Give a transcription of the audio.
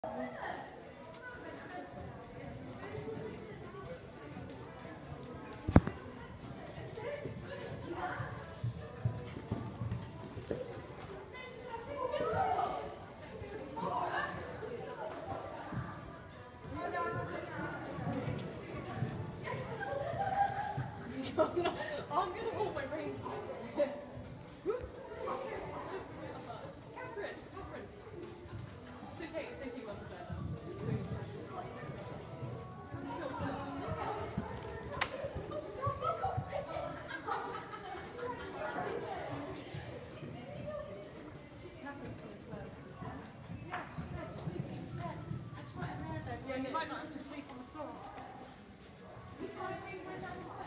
I'm gonna hold my brain. Catherine. It's okay, what's there? Yeah, you might not have to sleep on the floor.